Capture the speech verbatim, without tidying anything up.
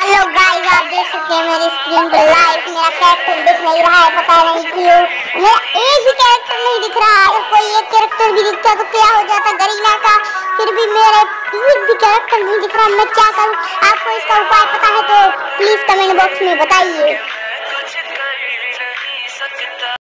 Hello guys, आप देख सकते हैं मेरी स्क्रीन पर लाइव मेरा कैरेक्टर दिख नहीं रहा है, पता नहीं क्यों। मेरा एक भी कैरेक्टर नहीं दिख रहा है। अगर कोई एक कैरेक्टर भी दिखता तो क्या हो जाता गरीना का। फिर भी मेरे एक भी कैरेक्टर नहीं दिख रहा, मैं क्या करूं? आपको इसका उपाय पता है तो प्लीज कमेंट बॉक्स में बताइए।